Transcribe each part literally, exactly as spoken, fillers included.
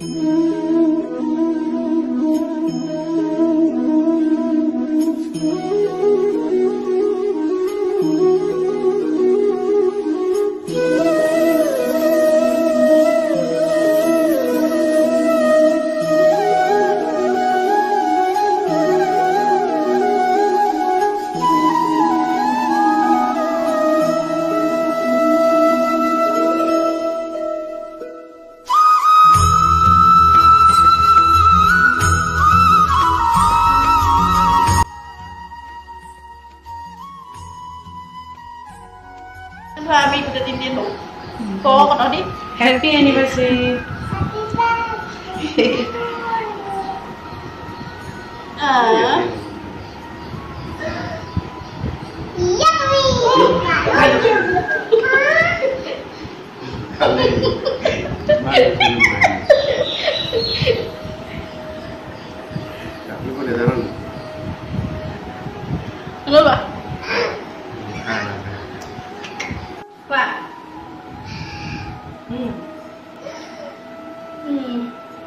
Kami udah tintin loh. Kok kata di Happy anniversary. Ah. Halo Pak. Pak. Hmm. Hmm.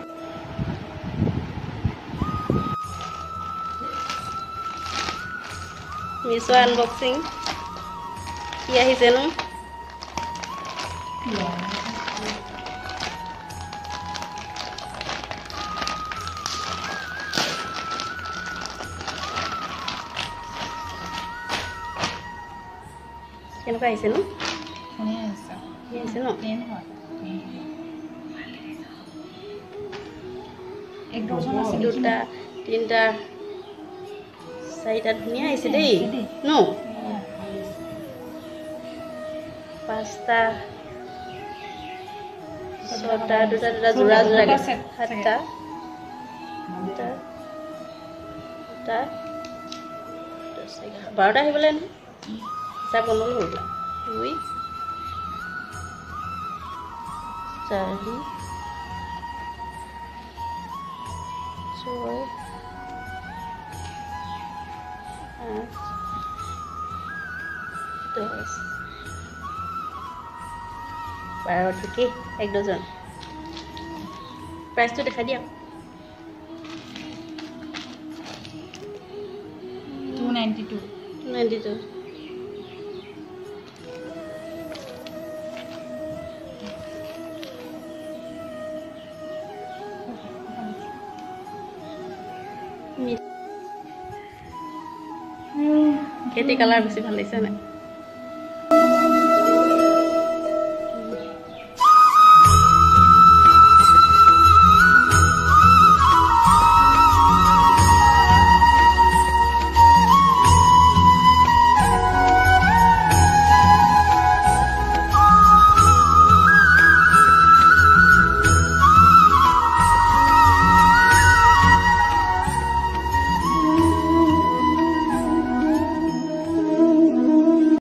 Miso unboxing. Iya hisenu. Iya. Kenapa hisenu? Ini bisa. Iya hisenu. Ini hot. Ek dosen আছে দুটা তিনটা চাৰিটা ধুনীয়া আহিছে দেই ন পাঁচটা ছটা দুটা দুটা জোৰা জোৰা সাতটা দুটা দুটা বাৰটা আহিবলৈ নহয় হিচাপ কমল হৈ গ'ল দুই চাৰি ছয় আঠ দহ বাৰ ঠিকেই এক ডজন প্ৰাইচটো দেখাই দিয়ক two ninety-two. নাইণ্টি টু খেতি কালাৰ বেছি ভাল লাগিছে নাই